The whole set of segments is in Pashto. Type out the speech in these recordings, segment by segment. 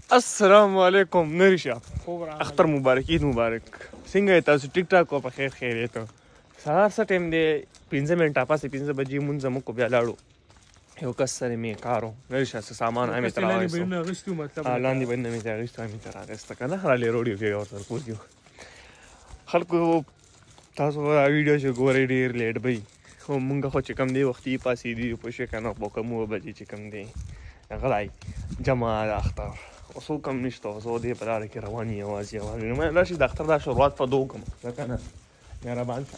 السلام علیکم نریشا اختر مبارک عید مبارک څنګه تاسو ټیک ټاک او په خیر خیریت سهار څه ټایم دی 15 منټه پاسې 15 بجې مونږ زموږ بیا لاړو یو کس سره مې کارو نریشا څه سامان امې تر راغستو لاندې باندې مې راغستو امې تر راغسته کنه خالي روډیو کې اور سره کوجو خلکو تاسو دا ویډیو چې ګورې ډیر لیټ بې خو مونږ خو چې کم دی وختي پاسې دی په شي کنه په کوم بجې چې کم دی غلای جمع اختر اوسو کم نشته اوسو دې په لاره کې روان یې یوازې نو مې راشي د اختر دا شروعات په دوه کوم ځکه نه مهربان شه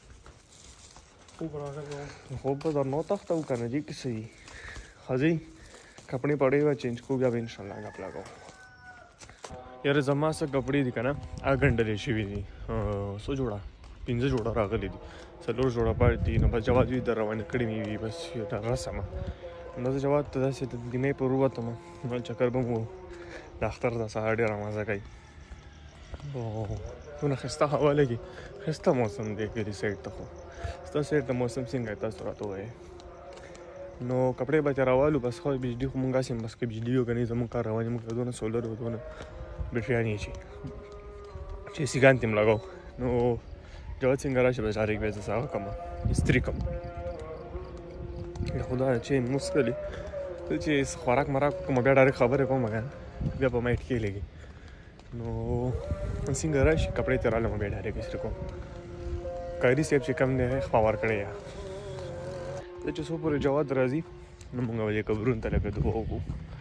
خو په درنو تخته وکنه جی کې صحیح خځې کپڑے پڑے و چینج کو بیا ان شاء الله غپ لگاو یاره زما سره کپڑے دي کنه اګندلې شوی دي سو جوړه 15 جوړه راغلي دي څلور جوړه پاتې نو په جواب دې روانه کړې مې بس یو دا رسمه نو زه جواب ته داسې د ګنې په وروته ما چکر به مو د اختر د سهار ډېره مزه کوي څونه ښایسته هوا لګي ښایسته موسم دی دې سایډ ته خو ستاسو سایډ ته موسم څنګه تاسو راته ووایئ نو کپړې به چې راوالو بس خو بجلي خو مونږ هسې بس که بجلي وي که نه زمونږ کار روان مونږ دونه سولر و دونه بټریانې چې سیګان ته م لګاو نو جواد څنګه راشي بس ډایرکټ بیا زه هغه کړم استري کړم خدا چې مسکلي چې خوراک مراک کوم بیا ډایرکټ خبرې کوم کنه بیا په مایټ کې لګي نو څنګه راشي کپڑے ته رااله بیا ډایرکټ استري کوم کاری صاحب چې کم دی خبر کړی یا د چې څو پورې جواد راځي نو موږ به قبرونو ته لکه دعا وکړو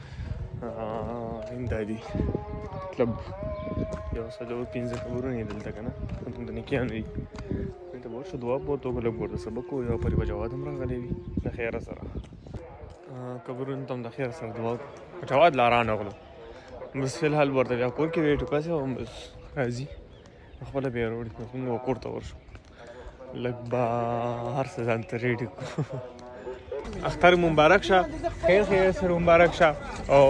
امدادي مطلب یو څلور 15 قبرونه یې دلته که نه د نیکیانو دي ته به ورشه دعا به ورته وکړو لږ ورته سبق ووایو او پرې به جواد هم راغلی وي د خیره سره قبرونو ته هم د خیر سره دعا وکړو جواد لا رانغلو بس فی الحال ورته بیا کور کې ویټ وکړاسې هم بس راځي خپله بیا راوړي نو موږ به کور ته ورشو لږ به هر څه ځان ته ریډي کړو اختر مبارک شه خیر خیر سره مبارک شه او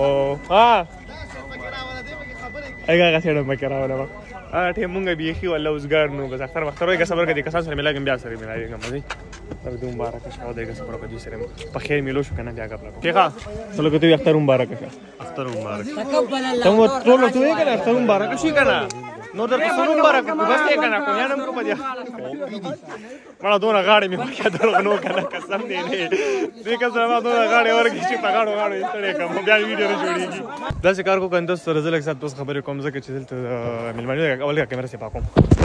هغه سره مکه راوړم ټیم مونږ بیخي والله اوسګار نو بس اختر وختر وای که صبر کړي کسان سره ملاګم بیا سره ملاګم مزي تر دې مبارک شه او دغه صبر کړي سره په خیر ملو شو کنه بیا غبل کېغه سلو کته اختر مبارک شه اختر مبارک تقبل الله تم ټول ته یې کنه اختر مبارک شي کنه نو درته سلو مبارک بس یې کنه کو یانم کو پدیا مړه دونه غاړې مې پکې درو نو کنه قسم دې نه دې کسره ما دونه غاړې ورګی چې پګاړو غاړو یې کوم بیا ویډیو نه جوړیږي دا څه کار کو کنده سره زل یک سات دوست خبرې کوم ځکه چې دلته ملمنو اول کیمرا سي پاکوم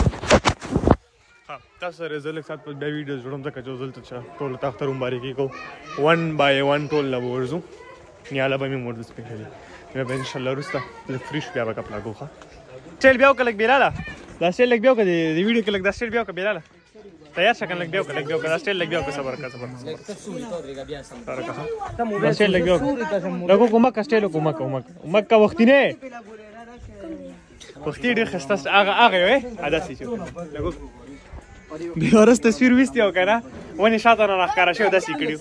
ها تاسو سره زل یک سات په بیا ویډیو جوړوم ځکه چې زل ته ټول تختر مبارکي کو 1 by 1 ټول لا ورزو نیاله به مې مور د سپیشلی مې به ان شاء الله رسته فریش بیا وکړه پلاګو ښه چل بیا وکړه بیلاله دا سټیل لګ بیا وکړه د ویډیو کې لګ دا سټیل بیا وکړه بیلاله تیار شکل لګ بیا وکړه دا سټیل لګ بیا وکړه صبر کا دا سټیل لګ بیا لګو کومه کسټیل کومه کا وخت نه وخت ډیر خسته هغه وې ادا سي لګو به ورس تصویر وستي او کنه ونی شاته نه راخاره شو داسې کړیو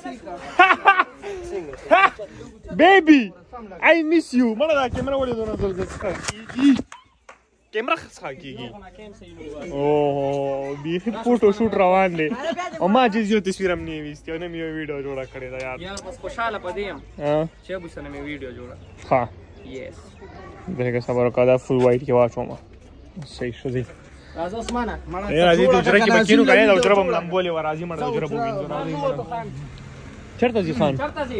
بیبي I miss you مړه دا کیمرا ولې دونه زلزلہ کیمرا ښه کیږي او بیخي فوټو شوټ روان دی او ما چې یو تصویر هم نه ویستي او نه مې یو ویډیو جوړه کړې ده یار بس خوشاله پدې یم چې به سره مې ویډیو جوړه ها یس دغه صبر وکړه فل وایټ کې واچوم صحیح شو دی راځه اسمانه مړه راځي ته جره کې مکینو کړي دا جره بم لامبولې و راځي مړه جره بو وینځو چرته ځي خان چرته ځي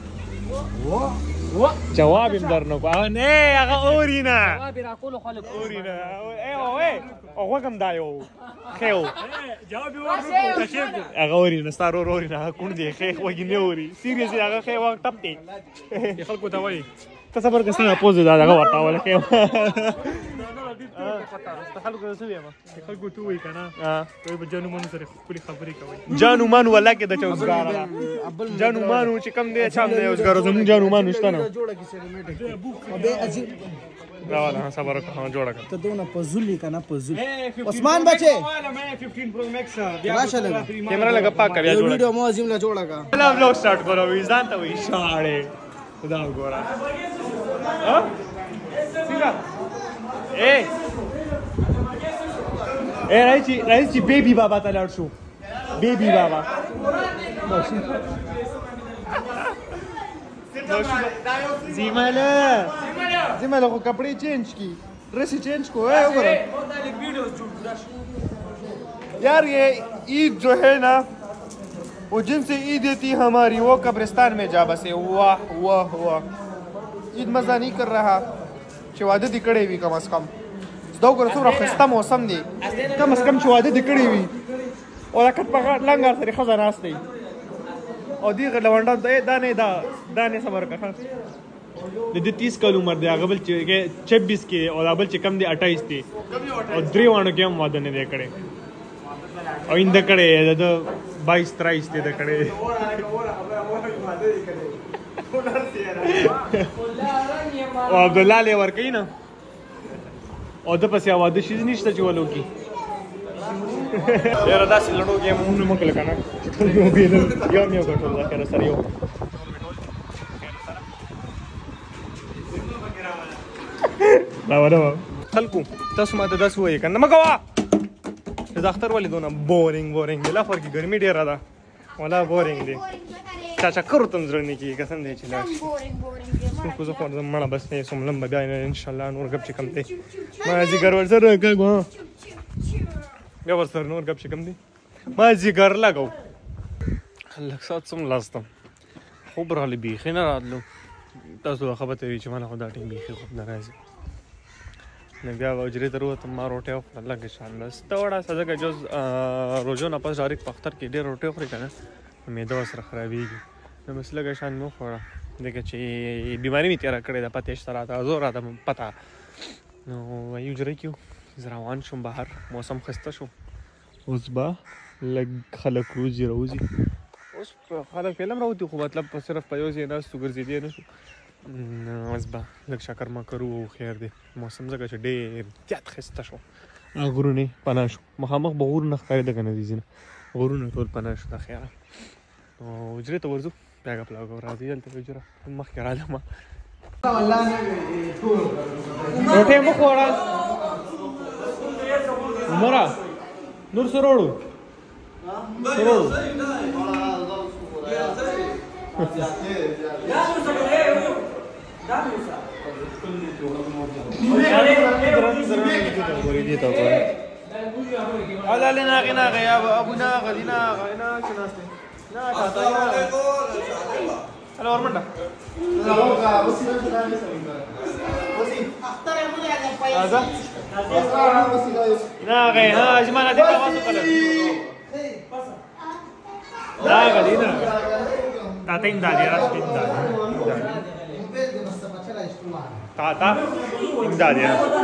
و جواب درنو کو نه هغه اورینا جواب راکول خلک اورینا او کوم دایو خو جواب ورکړو هغه اورینا ستاره اورینا کون دی خو وګینه اوري سیریس هغه خو وخت ټپ دی خلکو ته وایي ته صبر کسنه پوز دا هغه ورته ولا خو خلکو ته څه ما خلکو ته وایي کنه دوی به جانو مانو سره خپل خبرې کوي جانو مانو ولا کې د چوزګار جانو مانو چې کم دی چام دی اوسګار زمون جانو مانو شته نو جوړه کې سره به عجیب راواله صبر وکړه جوړه کړه ته دونه پزولي کنه پزول عثمان بچي مې 15 پرو میکس ماشاءالله کیمرا لگا پاک کړیا جوړه ویډیو مو عظیم لا جوړه کا لا ولاګ سٹارټ کړو وی ځان ته وی شاړې خدا وګوره ها څنګه راځي بیبي بابا ته لاړ شو بیبي بابا زیماله زما له کپڑے چینج کی dress change को है यार। ये ईद जो है ना वो जिनसे ईद थी हमारी वो कब्रिस्तान में जा बसे। वाह वाह वाह ईद मजा नहीं कर रहा چې واده دې کړی وي کم از کم دا وګوره څومره ښایسته موسم دی کم از کم چې واده دې کړی وي او دا کټ په غاټ لنګر سره ښځه ناست دی او دې لونډان ته دا نه صبر کوه د دې 30 کال عمر دی هغه بل چې 26 کې او دا بل چې کم دی 28 دی او درې وانو کې هم واده نه دی کړی او اند کړی د 22 23 دی کړی او عبد الله له ور کین او د پسې واده شي نشته چې ولو کی یاره داسې لړو کې مونږ مکل کنه یو بیل یو نیو ګټل دا کړه سره یو دا وره خلکو تاسو ماته داس وایي کنه مګوا د اختر ولې دونه بورینګ دی لا فرق ګرمي ډیره ده ولا بورینګ دی چاچا کرو تم زړه نه کیږي قسم دی چې لا کو زه خو مړه بس نه سملم بیا ان شاء الله نور غب چې کم دی ما ذکر ور سره کوم بیا ور سره نور غب چې کم دی ما ذکر لګاو خلک سات سم لاستم خو براله بیخي نه راتلو تاسو خبره وی چې ما خو دا ټیم بیخي خوب نه راځي نه بیا وجرې ته وروتم ما روټۍ وخوړه لږ شان بس ته وړه ځکه جز روژو نه پس ډایرکټ په اختر کې ډېر روټۍ وخورې که نه معده ورسره خرابېږي نو بس لږه شان مې وخوړه ځکه چې بیماري مې تېره کړې ده پته شته راته زور راته پته نو وایي حجرې کې زه روان شوم بهر موسم ښایسته شو اوس به لږ خلک راوځي اوس خلک فلم راوځي خو مطلب صرف په یو ځای ناستو ګرځېدی نه شو اوس به لږ شکر مکر و خیر دی موسم ځکه چې ډېر زیات ښایسته شو غرونه پناه شو مخامخ به غرونه ښکارېده که نه دي ځینې غرونه ټول پناه شو د خیره نو حجرې ته ورځو بیا ګپ لګو راځي هلته حجره مخکې رالم روټۍ مه خوړه عمره نور څه روړو هلا لناغي ناغي يا ابو ناغي ناغي ناغي هلا ورمندا هذا ناغي ها جماعه دي تواصل قلب ناغي ناغي تعطين دالي راسك دالي تعطا امدادي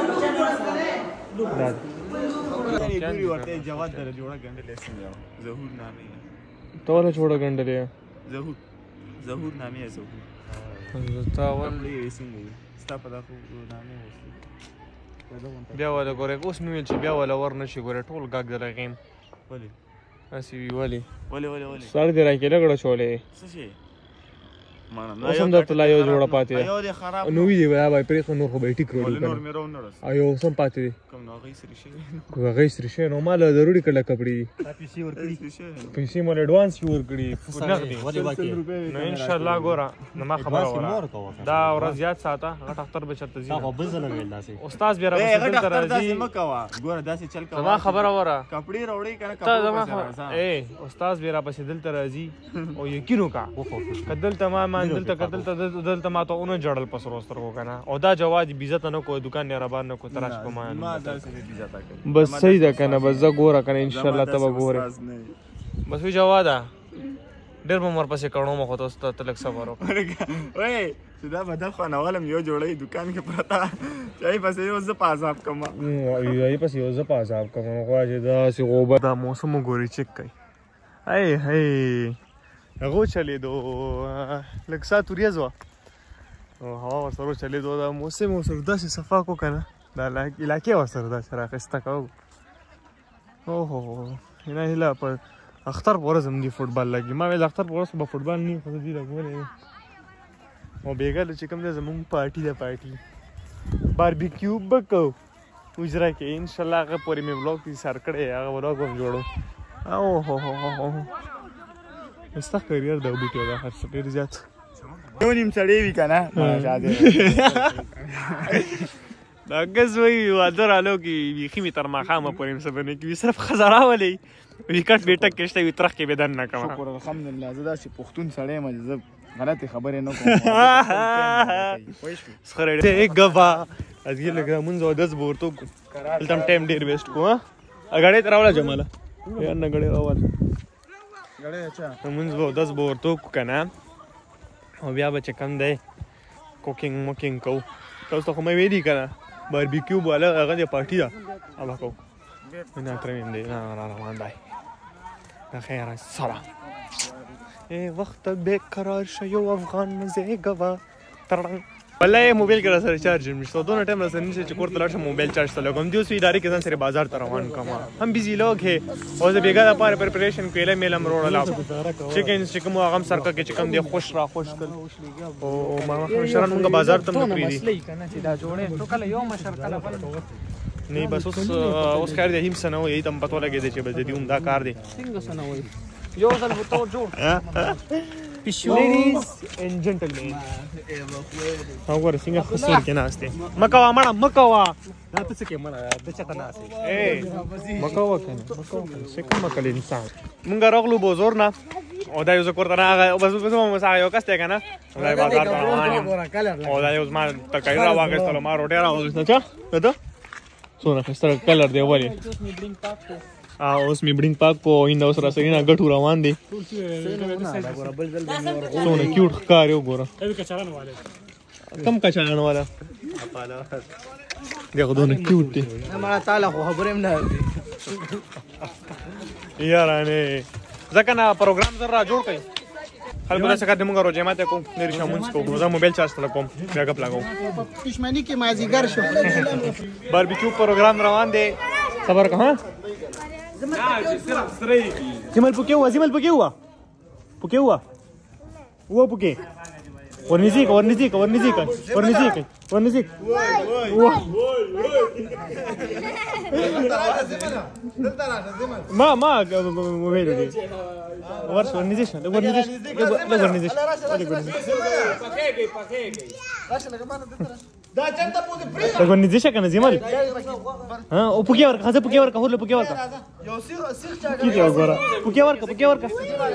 پوری ورته جواد در جوړه ګنډلې سم یو ظهور نامې توله جوړه ګنډلې ظهور نامې ظهور تاول یې سم ستا په دغه نامې بیا ولا ګورې اوس مې چې بیا ولا ورنشي ګورې ټول ګاګ درغیم ولې اسی ولې سر دې راکې لګړه چولې څه شي اوس هم درته لا یو جوړه پاتې ده نو وي دی بیا پرې خو نور خو به یې ټیک کړو یو اوس هم پاتې دی هغې سرې شوی نو ما له ضروري کړله کپړې پیسې مو له اډوانس یې ورکړي نغدي نو انشاءالله ګوره نو ما خبره وره دا ورځ یاد ساته غټ اختر به چېرته ځي استاد بیا راپسې دلته راځي زما خبره وره استاد بیا راپسې دلته راځي او یقین وکړه که دلته ما دلته ما ته اونه جړل په سرو سترګو که نه او دا جواد بې عزته نه کو دوکان نیرابان نه کو تراش په ما بس صحیح ده که نه بس زه ګوره که نه انشاءالله ته به ګورې بس وی جواده ډېر به مور پسې کړو مه خو ته ته لږ صبر وکړه چې دا بدل خوانولم یو جوړی دوکان کې پرته چې هغې پسې یو زه په عذاب کړم هغې پسې یو زه په عذاب کړم خو چې داسې غوبه دا موسم وګورې چک کوي هغه چلیدو لږ ساعت وریځ وه او هوا ورسره چلیدو دا موسم ورسره داسې صفا کړو که نه دا علاقې ورسره داسې راښایسته کوو اوهو نه هیله په اختر په ورځ هم دي فوټبال لګي ما ویل اختر په ورځ به فوټبال نه وي خو زه دې لګولی او بېګا چې کوم دی زمونږ پارټي ده پارټي باربیکیو به کوو اجرا کې انشاءالله هغه پورې مې بلاګ سر کړی هغه بلاګ به هم جوړو اوهو ستا کرییر د بوټي دا هر څه ډېر زیات یو نیم سړی وي که نه شاده دا ګز وایي واده رالو کې بیخي مې تر ماښامه پورې مې صبر نه کوي صرف ښځه راولئ ویکټ بیټک کې شته وي ترخ کې به دننه کومه شکر الحمدلله زه داسې پښتون سړی یم چې زه غلطې خبرې نه کوم ګوا ازګي لږ مونځ اودس به ورته وکړو دلته هم ټایم ډېر ویسټ کړو ګاډۍ ته راوله جماله یا نه ګاډۍ راوله مونځ به اودس به ورته وکړو که نه او بیا به چې کوم دی کوکینګ موکینګ کوو تاسو ته خو مې ویلي که نه باربیکیو والا هغه د پارټي ده هغه کوو نه ترمیم دی نه را روان دی د خیره سلام وخت بیقرار شو یو افغان مزېږوه ترړنګ والله موبایل کې را سره چارج نشته دونه ټایم را سره نشته چې کور ته لاړ شم موبایل چارج ته لګوم دې اوس ادارې کې ځان سره بازار ته روان کړم هم بیزي لوګ هې او زه بیګا لپاره پریپریشن کوله میلم روړل چیکن چې کوم هغه سرکه کې چې کوم دی خوش را خوش کړ او ما شرن موږ بازار ته نه پریدي نه بس اوس کار دی هم سنو یې تم پتو لګې دی چې بل دې هم دا کار دی څنګه سنو یو ځل وته جوړ Ladies and gentlemen وګوره څنګه خسر کې ناشته مکوا مړه مکوا دا څه کې مړه د چته ناشته مکوا کنه څه کوم کله انسان مونږ راغلو بازار نه او دا یو ذکر ته هغه بس مو سره یو کس ته کنه دا بازار ته روان او دا یو ما تکای را واغستلو ما روټه را وځنه چا ته څونه خسر کلر دی ولی اوس می برینګ پاک په ایندا سره سره غټو روان دي څونه کیوټ ښکار یو ګوره کم کچالان والا دغه دونه کیوټ دي ما تعالی خو خبرې نه یارانه ځکه نه پروګرام زرا جوړ کړي خلکو څنګه د موږ روزه ماته کوم نری شمونس کوم روزه موبایل چارج تل کوم بیا غپ لګاو دښمنی کې مازیګر شو باربیکیو پروګرام روان دي خبر که ها زمل پوکې وه پوکې ورنږدې ما موبایل دی ورنږدې شه دا چنده پوزې پری دا ګونې ځه کنه زمل ها او پوکې ورکه هورله پوکې ورکه یو سیخ چا کیږي وګوره پوکې ورکه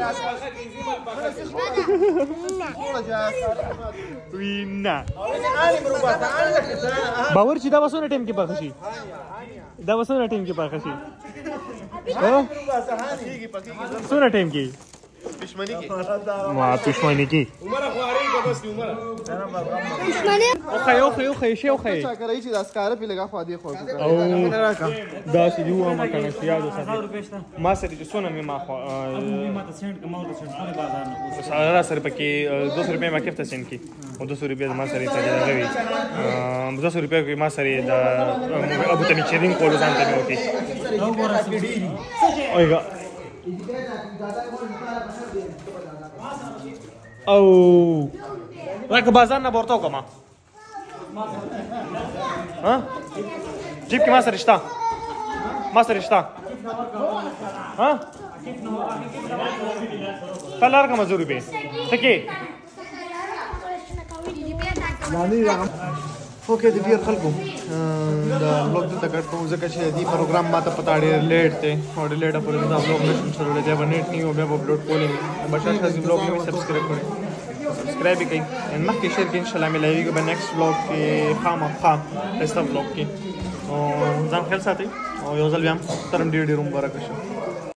وینا باور چې دا وسونه ټیم کې پخ شي سونه ټیم کې دشمنی کی عمر خواري کا بس عمر دشمنی او خي چا کوي چې د اسکار په لګه خو دي خو او دا چې یو ما کنه یاد وساتي ما سره چې سونه ما خو ما ته سند کوم او سند په بازار نه سره سره پکې 200 روپے ما کېفته سند کی او 200 روپے ما سره ته راغوي 200 روپے ما سره د ابو تنی چیرینګ کول ځان ته وتی اوګه او راکه بازار نه ورته کومه ها جيب کې ما سره شتا ها تلار کوم زوري به تکي ناني اوکې د ډیر خلکو دا بلوګ ته کټ کوم ځکه چې دی پروګرام ماته پتا ډیر لیټ ته او ډیر لیټ پورې دا بلوګ نشم شروع دی باندې نیټ نیو به اپلوډ کولم بشار خاص بلوګ نو سبسکرایب کړئ سبسکرایب کړئ ان مخکې شیر کې ان شاء الله ملایوي به نیکسټ بلوګ کې خام ایستا بلوګ کې او ځان خیال ساتئ او یو ځل بیا ترم ډیر مبارک شه